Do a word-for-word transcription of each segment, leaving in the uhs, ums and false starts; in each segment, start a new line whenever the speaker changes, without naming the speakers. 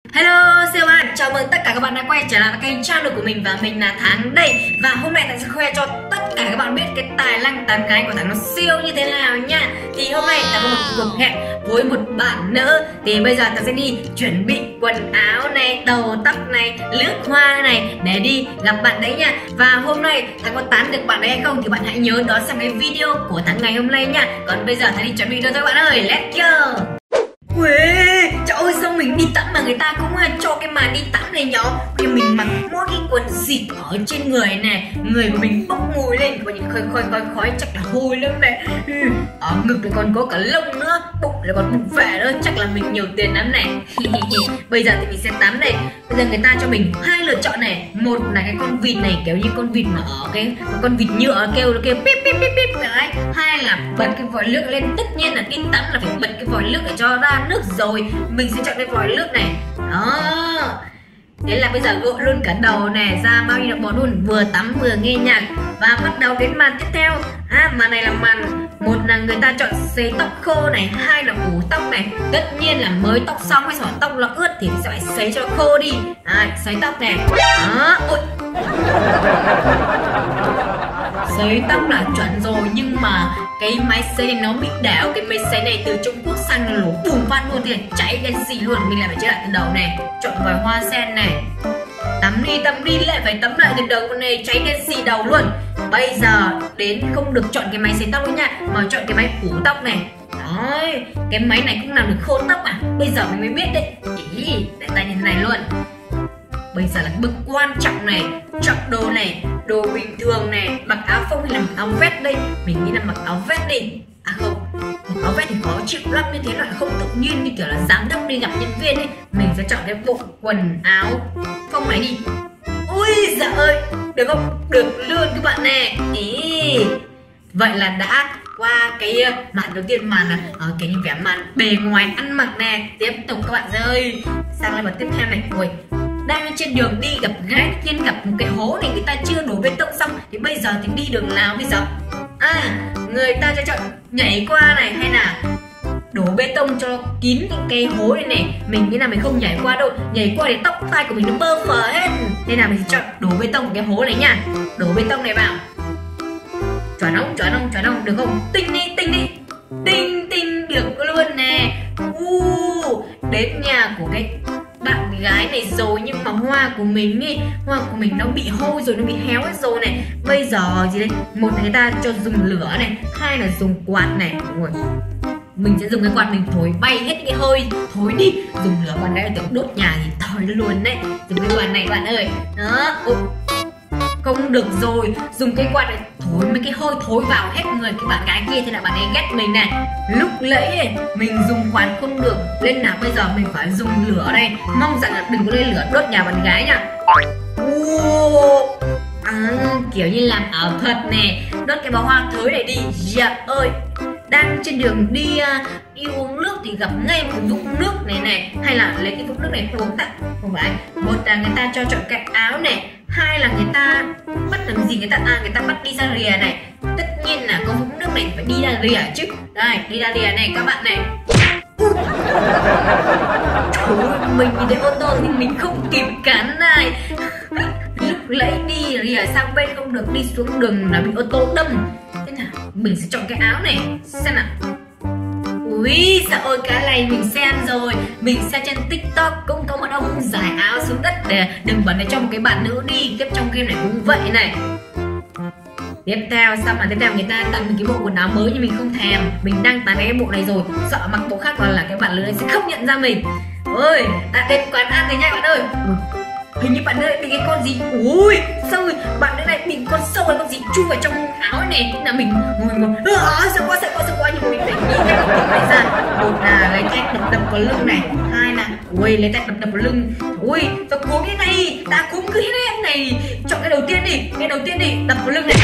Hello, xin chào bạn, chào mừng tất cả các bạn đã quay trở lại với kênh channel của mình và mình là Thắng đây. Và hôm nay Thắng sẽ khoe cho tất cả các bạn biết cái tài năng tán gái của Thắng nó siêu như thế nào nha. Thì hôm nay Thắng có một cuộc hẹn với một bạn nữa. Thì bây giờ Thắng sẽ đi chuẩn bị quần áo này, đầu tóc này, lướt hoa này để đi gặp bạn đấy nha. Và hôm nay Thắng có tán được bạn đấy hay không thì bạn hãy nhớ đón xem cái video của Thắng ngày hôm nay nha. Còn bây giờ Thắng đi chuẩn bị thôi các bạn ơi, let's go. Ui, trời ơi sao mình đi tắm mà người ta cũng cho cái màn đi tắm này nhỏ. Thì mình mặc mỗi cái quần xịt ở trên người này, người của mình bốc mùi lên, có những khói khói khói khói chắc là hôi lắm này. Ở ngực lại còn có cả lông nữa, bụng lại còn bụng vẻ nữa, chắc là mình nhiều tiền lắm này. Bây giờ thì mình sẽ tắm này. Bây giờ người ta cho mình hai lựa chọn này, một là cái con vịt này kiểu như con vịt mà ở cái con vịt nhựa kêu nó kêu pip pip pip pip đấy. Hai là bật cái vòi nước lên, tất nhiên là đi tắm là phải bật cái vòi nước để cho ra nước rồi. Mình sẽ chọn cái vòi nước này. Đó. Thế là bây giờ gội luôn cả đầu này, ra bao nhiêu bỏ luôn, vừa tắm vừa nghe nhạc. Và bắt đầu đến màn tiếp theo. À, màn này là màn, một là người ta chọn sấy tóc khô này, hai là ủ tóc này. Tất nhiên là mới tóc xong hay sao tóc nó ướt thì sẽ phải sấy cho khô đi. À, sấy tóc này. Đó. Ôi. Sấy tóc là chuẩn rồi, nhưng mà cái máy sấy này nó bị đảo. Cái máy sấy này từ Trung Quốc sang nó nổ bùng phát luôn thì cháy đen xì luôn. Mình lại phải chơi lại từ đầu này, chọn vòi hoa sen này, tắm đi tắm đi lại phải tắm lại từ đầu, con này cháy đen xì đầu luôn. Bây giờ đến không được chọn cái máy sấy tóc nữa nha, mà chọn cái máy ủ tóc này. Đấy, cái máy này cũng làm được khô tóc à? Bây giờ mình mới biết đấy. Ý, để tay như thế này luôn. Bây giờ là bước quan trọng này, chọn đồ này, đồ bình thường này, mặc áo phông hay là mặc áo vest đây? Mình nghĩ là mặc áo vest đi. À không, mặc áo vest thì khó chịu lắm, như thế loại không tự nhiên như kiểu là giám đốc đi gặp nhân viên ấy. Mình sẽ chọn cái bộ quần áo phông này đi. Ui giời ơi, được không? Được luôn các bạn nè. Ý, vậy là đã qua cái màn đầu tiên, màn là uh, cái những vẻ màn bề ngoài ăn mặc nè. Tiếp tục các bạn ơi, sang lại bật tiếp theo này. Ui, đang trên đường đi gặp gái, nhiên gặp một cái hố này, người ta chưa đổ bê tông xong thì bây giờ thì đi đường nào bây giờ? À, người ta cho chọn nhảy qua này hay là đổ bê tông cho kín cái, cái hố này này. Mình nghĩ là mình không nhảy qua đâu, nhảy qua thì tóc tai của mình nó bơ phờ hết, nên là mình sẽ chọn đổ bê tông cái hố này nha. Đổ bê tông này vào, chuẩn không chuẩn không chuẩn không, được không? Tinh đi tinh đi, tinh tinh được luôn nè. uh, Đến nhà của cái bạn gái này rồi, nhưng mà hoa của mình ý, hoa của mình nó bị hôi rồi, nó bị héo hết rồi này. Bây giờ gì đây? Một là người ta cho dùng lửa này, hai là dùng quạt này. Ui, mình sẽ dùng cái quạt mình thổi bay hết cái hơi thối đi. Dùng lửa bạn gái tưởng đốt nhà thì thổi luôn đấy. Dùng cái quạt này bạn ơi. Đó. Ui, không được rồi, dùng cái quạt này thổi mấy cái hơi thối vào hết người cái bạn gái kia, thế là bạn ấy ghét mình này. Lúc nãy mình dùng quạt không được, nên là bây giờ mình phải dùng lửa đây. Mong rằng là đừng có lên lửa đốt nhà bạn gái nha. À, kiểu như làm ảo thuật nè, đốt cái bó hoa thối này đi. Dạ ơi, đang trên đường đi uh, đi uống nước thì gặp ngay một vũng nước này này, hay là lấy cái vũng nước này uống tặng. Không phải, một là người ta cho chọn cái áo này, hai là người ta bắt làm gì, người ta à người ta bắt đi ra rìa này. Tất nhiên là có vũng nước này phải đi ra rìa chứ. Đây, đi ra rìa này các bạn này. Trời ơi, mình nhìn thấy ô tô thì mình không kịp cản này. Lúc lấy đi rìa sang bên không được, đi xuống đường là bị ô tô đâm. Thế nào, mình sẽ chọn cái áo này xem nào. Ui, sao ôi cái này mình xem rồi. Mình xem trên TikTok cũng có một ông giải áo xuống đất để đừng bẩn để cho một cái bạn nữ đi. Tiếp trong game này cũng vậy này. Tiếp theo, xong là tiếp theo người ta tặng mình cái bộ quần áo mới nhưng mình không thèm. Mình đang tán cái bộ này rồi, sợ mặc bộ khác là, là cái bạn nữ này sẽ không nhận ra mình. Ôi, đã đến quán ăn rồi nha bạn ơi. Hình như bạn nữ bị cái con gì. Ui, sao rồi bạn nữ này bị con sâu hay con gì chui vào trong áo này. Là mình ngồi ngồi à, sợ quá sợ quá sợ quá, nhưng mà mình phải nghĩ cách để này ra. Một là lấy tay đập đập vào lưng này, hai là ui lấy tay đập đập vào lưng. Ui, tao cuống cái này, ta cuống cái này này. Chọn cái đầu tiên đi, cái đầu tiên đi, đập vào lưng này.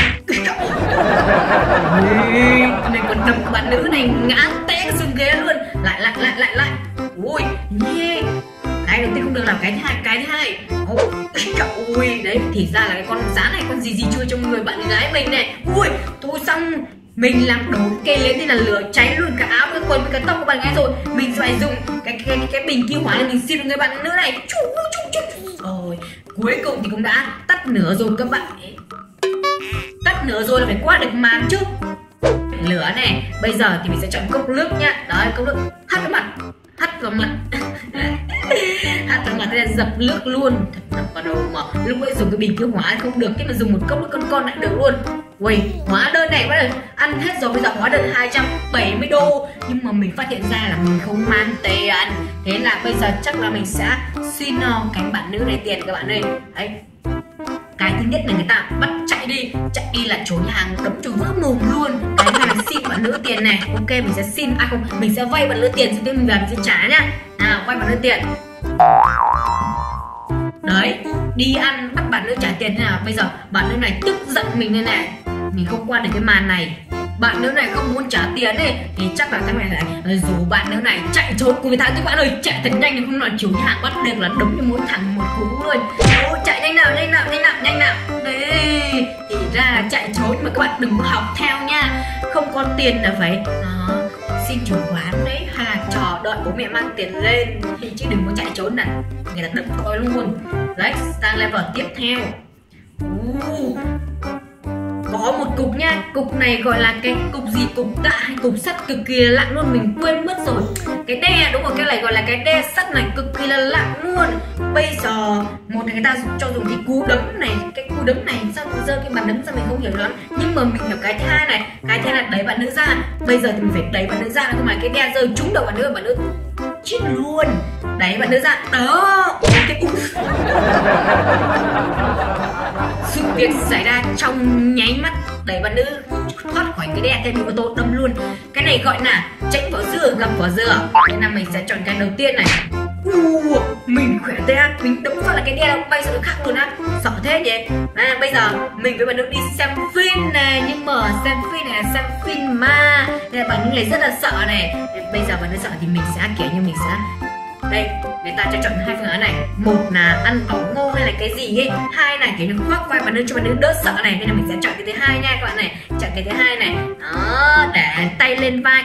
Ui, mình còn đập bạn nữ này ngã té xuống ghế luôn. Lại lại lại lại lại. Ui, yeah. Cái đầu tiên không được làm, cái thứ hai, cái thứ hai. Ui, đấy, thì ra là cái con rán này, con gì gì chui trong người bạn gái mình này. Ui, thôi xong, mình làm đổ cây lên thì là lửa cháy luôn cả áo, cái quần, cái tóc của bạn gái rồi. Mình phải dùng cái cái cái, cái bình cứu hỏa để mình xin người bạn nữ này. Chú, chú, chú. Rồi cuối cùng thì cũng đã tắt lửa rồi các bạn. Tắt lửa rồi là phải qua được màn chứ. Lửa này, bây giờ thì mình sẽ chọn cốc nước nhá. Đấy, cốc nước hắt vào mặt, hắt vào mặt. Hắt vào mặt thế là dập nước luôn. Thật đập vào đầu mà lúc ấy dùng cái bình cứu hỏa không được, thế mà dùng một cốc nước con con lại được luôn. Ui, hóa đơn này bắt đầu ăn hết rồi, bây giờ hóa đơn hai trăm bảy mươi đô. Nhưng mà mình phát hiện ra là mình không mang tiền. Thế là bây giờ chắc là mình sẽ xin uh, cái bạn nữ này tiền các bạn ơi. Đấy. Cái thứ nhất là người ta bắt chạy đi, chạy đi là chủ nhà hàng đấm cho vỡ mồm luôn. Cái này là xin bạn nữ tiền này. Ok, mình sẽ xin, à không, mình sẽ vay bạn nữ tiền, sau mình về mình sẽ trả nhá. Nào, vay bạn nữ tiền. Đấy, đi ăn bắt bạn nữ trả tiền thế nào. Bây giờ bạn nữ này tức giận mình đây này, mình không qua được cái màn này. Bạn nữ này không muốn trả tiền ấy, thì chắc là thằng này lại rủ bạn nữ này chạy trốn cùng với thằng. Các bạn ơi, chạy thật nhanh, không là chủ nhà hàng bắt được là đấm cho mỗi thằng một cú luôn. Ô, chạy nhanh nào, nhanh nào, nhanh nào, nhanh nào. Đấy, thì ra là chạy trốn, nhưng mà các bạn đừng có học theo nha. Không có tiền là phải đó, xin chủ quán đấy, hay là chờ đợi bố mẹ mang tiền lên, chứ đừng có chạy trốn này, người ta đập coi luôn. Đấy, sang level tiếp theo. uh, Có một cục nha, cục này gọi là cái cục gì, cục tạ hay cục sắt cực kỳ là lặng luôn, mình quên mất rồi. Cái đe, đúng rồi, cái này gọi là cái đe sắt này, cực kỳ là lặng luôn. Bây giờ một người ta cho dùng cái cú đấm này, cái cú đấm này sao rơi cái bàn đấm ra mình không hiểu lắm, nhưng mà mình hiểu cái thứ hai này, cái thứ hai là đẩy bạn nữ ra. Bây giờ thì mình phải đẩy bạn nữ ra, nhưng mà cái đe rơi trúng đầu bạn nữ, bạn nữ chết luôn. Đẩy bạn nữ ra, đó. Cái sự việc xảy ra trong nháy mắt, đẩy bạn nữ thoát khỏi cái đe, thêm bị ô tô đâm luôn. Cái này gọi là tránh vỏ dưa gặp vỏ dừa. Nên là mình sẽ chọn cái đầu tiên này. Uh, mình khỏe thế á, mình đấm phát là cái đe bay sang nước khác luôn á, sợ thế vậy. À, bây giờ mình với bạn nữ đi xem phim này, nhưng mà xem phim này là xem phim ma, nên là bạn nữ này rất là sợ này. Bây giờ bạn nữ sợ thì mình sẽ kiểu như mình sẽ đây, người ta cho chọn hai phương án này, một là ăn bỏng ngô hay là cái gì ấy, hai là kiểu như khoác vai bạn nữ cho bạn nữ đỡ sợ này, nên là mình sẽ chọn cái thứ hai nha các bạn này, chọn cái thứ hai này, đó, để tay lên vai.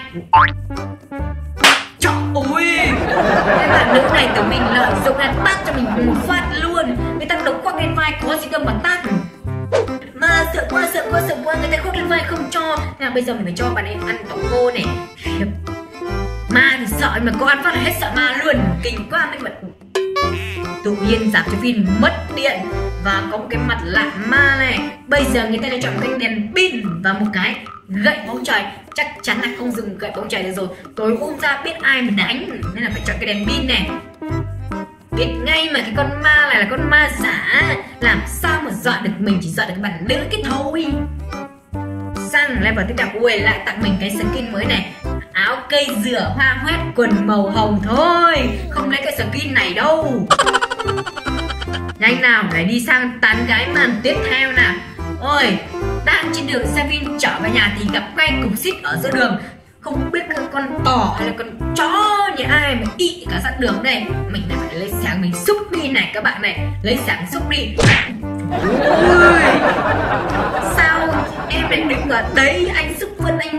Trời ơi, cái bạn nữ này tưởng mình lợi dụng là tát cho mình một phát luôn, người ta đâu khoác lên vai có gì đâu mà tát. Mà sợ quá, sợ quá, sợ quá, người ta khoác lên vai không cho, nên là bây giờ mình phải cho bạn ấy ăn bỏng ngô này. Ma thì sợ, nhưng mà có ăn phát là hết sợ ma luôn, kinh quá. Mấy mặt tự nhiên giảm cho phim mất điện và có một cái mặt lạ ma này. Bây giờ người ta đã chọn một cái đèn pin và một cái gậy bóng chày. Chắc chắn là không dùng gậy bóng chày được rồi, tối ôm ra biết ai mà đánh, nên là phải chọn cái đèn pin này. Biết ngay mà cái con ma này là con ma giả, làm sao mà dọa được mình, chỉ dọa được bạn nữ cái thôi. Sang level tiếp theo, ui lại tặng mình cái skin mới này, áo cây dừa hoa hoét quần màu hồng thôi, không lấy cái skin này đâu. Nhanh nào, để đi sang tán gái màn tiếp theo nào. Ôi, đang trên đường xe phim trở về nhà thì gặp ngay cục xích ở giữa đường, không biết các con tỏ hay là con chó như ai mà ị cả sát đường đây. Mình lại phải lấy sáng mình xúc đi này các bạn này, lấy sáng xúc đi. Ôi, sao em lại đứng ở đấy, anh xúc vân anh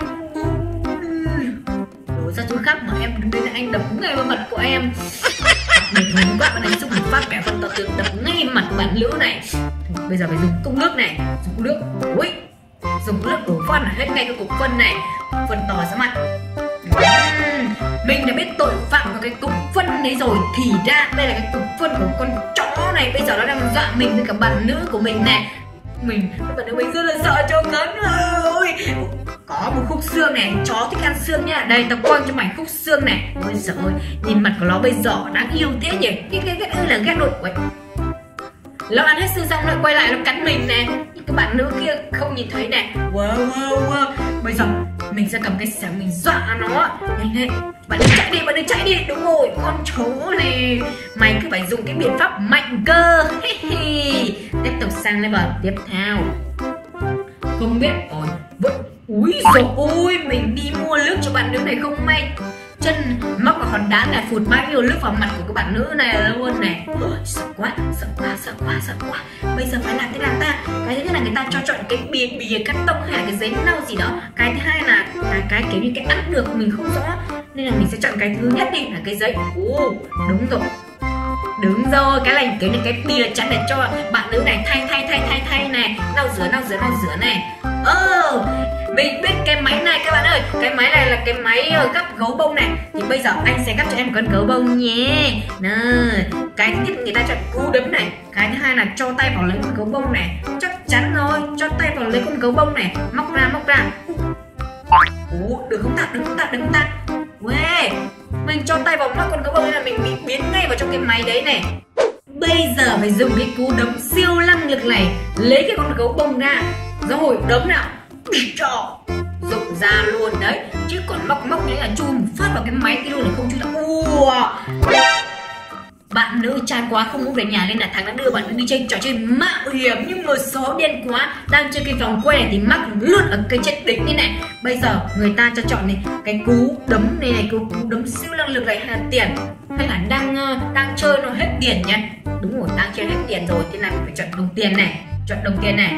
đổ ra chỗ khác mà em đứng đây là anh đập ngay vào mặt của em. Để mình các bạn ấy xúc một phát bẻ phần tỏ tượng đập ngay mặt bạn nữ này. Bây giờ phải dùng cốc nước này, dùng cốc nước. Ui, dùng nước đổ phân là hết ngay cái cục phân này, phân tỏ ra mặt. uhm, Mình đã biết tội phạm của cái cục phân đấy rồi, thì ra đây là cái cục phân của con chó này. Bây giờ nó đang dọa mình với cả bạn nữ của mình này. Mình, bạn nữ mình rất là sợ cho ngắn ơi. Có một khúc xương này, chó thích ăn xương nha. Đây, tao quăng cho mày khúc xương này. Ôi giời ơi, nhìn mặt của nó bây giờ đáng yêu thế nhỉ. Cái cái cái là ghét đội. Nó ăn hết xương xong lại quay lại nó cắn mình nè. Nhưng cái bạn nữ kia không nhìn thấy nè. Wow, wow, wow. Bây giờ mình sẽ cầm cái xẻng mình dọa nó. Nhanh lên, bạn đừng chạy đi, bạn đừng chạy đi. Đúng rồi, con chó này, mày cứ phải dùng cái biện pháp mạnh cơ. Tiếp tục sang level tiếp theo. Không biết, ôi, vẫn. Úi dồi ôi, mình đi mua nước cho bạn nữ này không may chân móc vào hòn đá này, phụt bao nhiêu nước vào mặt của các bạn nữ này luôn này. Sợ quá, sợ quá, sợ quá, sợ quá. Bây giờ phải làm thế nào ta? Cái thứ nhất là người ta cho chọn cái bìa bìa cắt tông hay là cái giấy lau gì đó. Cái thứ hai là cái cái kiểu như cái ăn được mình không rõ, nên là mình sẽ chọn cái thứ nhất đi là cái giấy. Ồ, đúng rồi. Đúng rồi, cái này kiểu như cái bìa chắn để cho bạn nữ này thay thay thay thay thay này, lau rửa lau rửa lau rửa này. Ơ, oh, mình biết cái máy này các bạn ơi. Cái máy này là cái máy gấp gấu bông này. Thì bây giờ anh sẽ gấp cho em một con gấu bông nhé. Nào, cái thứ nhất người ta chọn cú đấm này. Cái thứ hai là cho tay vào lấy con gấu bông này. Chắc chắn rồi, cho tay vào lấy con gấu bông này. Móc ra, móc ra. Ủa, được không ta, được không ta, được không ta. Uê, mình cho tay vào móc con gấu bông nên là mình bị biến ngay vào trong cái máy đấy này. Bây giờ phải dùng cái cú đấm siêu năng lực này, lấy cái con gấu bông ra. Rồi, đấm nào. Rụng ra luôn đấy. Chứ còn móc móc đấy là chui một phát vào cái máy kia luôn là không chui ra. Ua. Bạn nữ chán quá không muốn về nhà nên là Thắng đã đưa bạn nữ đi chơi trò chơi mạo hiểm. Nhưng mà số điên quá, đang chơi cái vòng quay này thì mắc luôn ở cây chết đỉnh như này. Bây giờ người ta cho chọn này, cái cú đấm này này, cú, cú đấm siêu năng lực này hay là tiền, hay là đang đang chơi nó hết tiền nhá. Đúng rồi, đang chơi hết tiền rồi, thế là mình phải chọn đồng tiền này. Chọn đồng tiền này.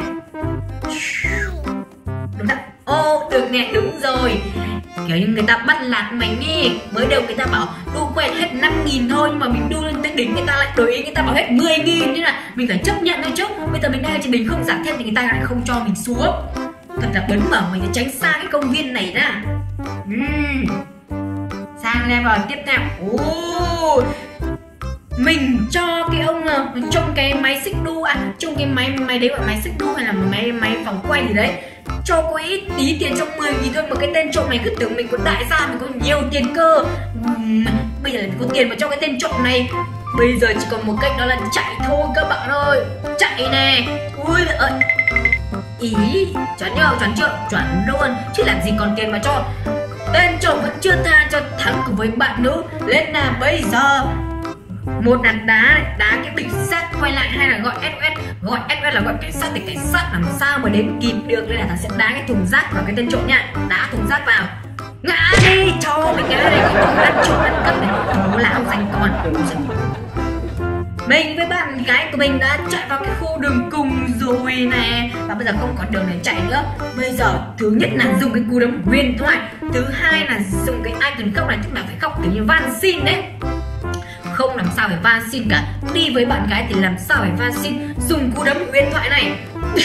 Đúng đó. Ô, được nè, đúng rồi. Kiểu như người ta bắt lạt mình đi. Mới đầu người ta bảo đu quen hết năm nghìn thôi, nhưng mà mình đu lên tới đỉnh người ta lại đổi ý, người ta bảo hết mười nghìn. Nên là mình phải chấp nhận thôi chứ. Bây giờ mình đang trên đỉnh không giảm thêm thì người ta lại không cho mình xuống. Thật là bấn mở, mình phải tránh xa cái công viên này ra. uhm. Sang level tiếp theo. Ồ, mình cho cái ông trong cái máy xích đu, à trong cái máy máy đấy gọi máy xích đu hay là máy máy vòng quay gì đấy, cho có ít tí tiền trong mười nghìn thôi mà cái tên trộm này cứ tưởng mình có đại gia, mình có nhiều tiền cơ. uhm, Bây giờ mình có tiền mà cho cái tên trộm này. Bây giờ chỉ còn một cách đó là chạy thôi các bạn ơi. Chạy nè. Ui ơi, ý chuẩn chưa, chuẩn chưa, chuẩn luôn. Chứ làm gì còn tiền mà cho. Tên trộm vẫn chưa tha cho Thắng cùng với bạn nữ. Lên nào bây giờ. Một là đá, đá cái bình sắt quay lại, hay là gọi ét o ét. Gọi ét o ét là gọi cảnh sát thì cảnh sát làm sao mà đến kịp được. Nên là Thằng sẽ đá cái thùng rác vào cái tên trộm nha. Đá thùng rác vào. Ngã đi, cho mình cái này, cái thùng ăn trộm ăn cắp này. Bố lão dành con. Mình với bạn gái của mình đã chạy vào cái khu đường cùng rồi nè. Và bây giờ không còn đường để chạy nữa. Bây giờ thứ nhất là dùng cái cú đấm huyền thoại. Thứ hai là dùng cái icon khóc này, tức là phải khóc kiểu như van xin đấy. Không làm sao phải van xin cả. Đi với bạn gái thì làm sao phải van xin. Dùng cú đấm huyền thoại này.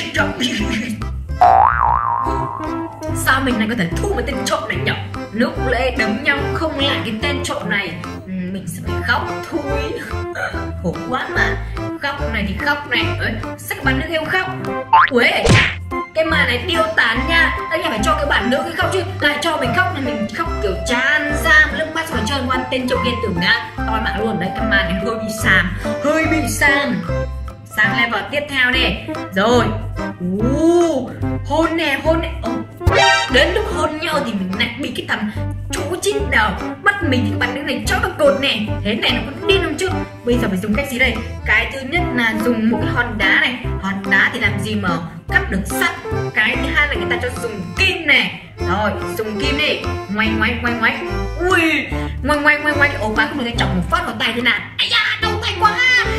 Sao mình lại có thể thu một tên trộm này nhỉ? Lúc lễ đấm nhau không lại cái tên trộm này, mình sẽ phải khóc thôi. Khổ quá mà. Khóc này thì khóc này. Ơi, sao các bạn nữ kêu khóc? Ui, cái màn này điêu tán nha. Anh phải cho cái bạn nữ cái khóc chứ. Lại cho mình khóc này, mình khóc kiểu tràn ra nước mắt rồi trơn quan tên trộm kia tưởng ngã. Toi bạn luôn đấy, cái màn này hơi bị xàm. Hơi bị xàm. Sang level tiếp theo đi. Rồi. uh, Hôn nè, hôn nè. oh. Đến lúc hôn nhau thì mình lại bị cái thằng chú chín đầu bắt mình thì các bạn nữ này cho nó cột nè. Thế này nó còn điên không chứ. Bây giờ phải dùng cách gì đây? Cái thứ nhất là dùng một cái hòn đá này. Hòn đá thì làm gì mà cắt được sắt. Cái thứ hai là người ta cho dùng kim này. Rồi, dùng kim đi. Ngoay ngoay ngoay ngoay. Ui, ngoay ngoay ngoay ngoay. Ồ, bạn không được chọc một phát vào tay thế nào. Ây da, đau tay quá.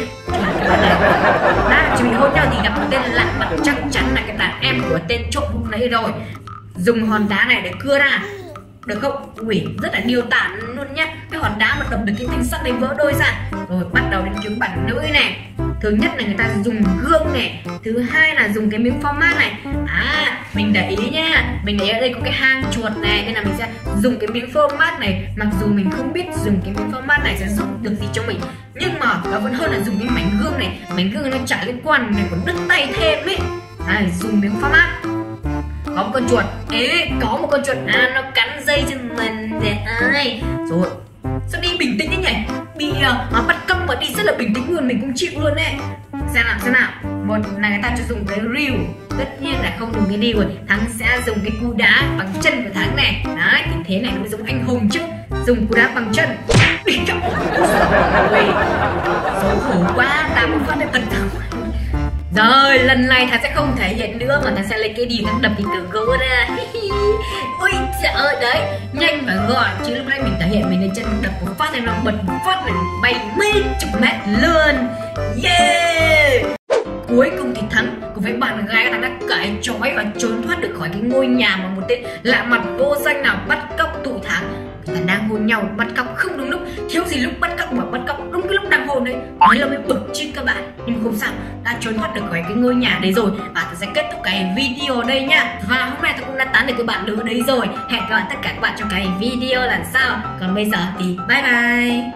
Đã, chỉ mình hôn nhau thì gặp một tên lạ mặt, chắc chắn là cái đàn em của tên trộm lúc nãy rồi. Dùng hòn đá này để cưa ra. Được không? Ui, rất là điêu tản luôn nhá. Cái hòn đá mà đập được cái thanh sắt này vỡ đôi ra. Rồi bắt đầu đến kiếm bạn nữ này. Thứ nhất là người ta dùng gương này. Thứ hai là dùng cái miếng format này. À, mình để ý nha. Mình để ý ở đây có cái hang chuột này, nên là mình sẽ dùng cái miếng format này. Mặc dù mình không biết dùng cái miếng format này sẽ giúp được gì cho mình, nhưng mà nó vẫn hơn là dùng cái mảnh gương này. Mảnh gương nó chả liên quan này, còn đứt tay thêm ấy. À, dùng miếng format. Có một con chuột. Ê, có một con chuột. À, nó cắn dây chân mình. Ai. Rồi. Sao đi bình tĩnh thế nhỉ? Bị uh, bắt cong và đi rất là bình tĩnh luôn. Mình cũng chịu luôn đấy. Xem nào, xem nào. Một là người ta cho dùng cái reel. Tất nhiên là không dùng cái reel rồi. Thắng sẽ dùng cái cú đá bằng chân của Thắng này. Đấy, thì thế này nó mới giống anh hùng chứ. Dùng cú đá bằng chân. Đi trọng. Xấu hổ quá. Làm một phát này tấn thắng. Rồi lần này Thà sẽ không thể hiện nữa mà Thà sẽ lấy cái đi thằng đập thì từ gỗ ra. Ôi trời ơi đấy, nhanh và gọn chứ lúc nãy mình thể hiện mình lên chân đập một phát em nó bật một phát này bay mấy chục mét luôn. Yeah. Cuối cùng thì thắng cùng với bạn gái thằng đã cãi trói và trốn thoát được khỏi cái ngôi nhà mà một tên lạ mặt vô danh nào bắt cóc tụi thằng. Người ta đang hôn nhau bắt cóc không đúng lúc, thiếu gì lúc bắt cóc mà bắt cóc đúng cái lúc đang hôn đấy. Đấy là mới bực chứ các bạn. Nhưng mà không sao, đã trốn thoát được khỏi cái ngôi nhà đấy rồi. Và tôi sẽ kết thúc cái video đây nhá. Và hôm nay tôi cũng đã tán được cái bạn lứa đấy rồi. Hẹn gặp lại tất cả các bạn trong cái video lần sau. Còn bây giờ thì bye bye.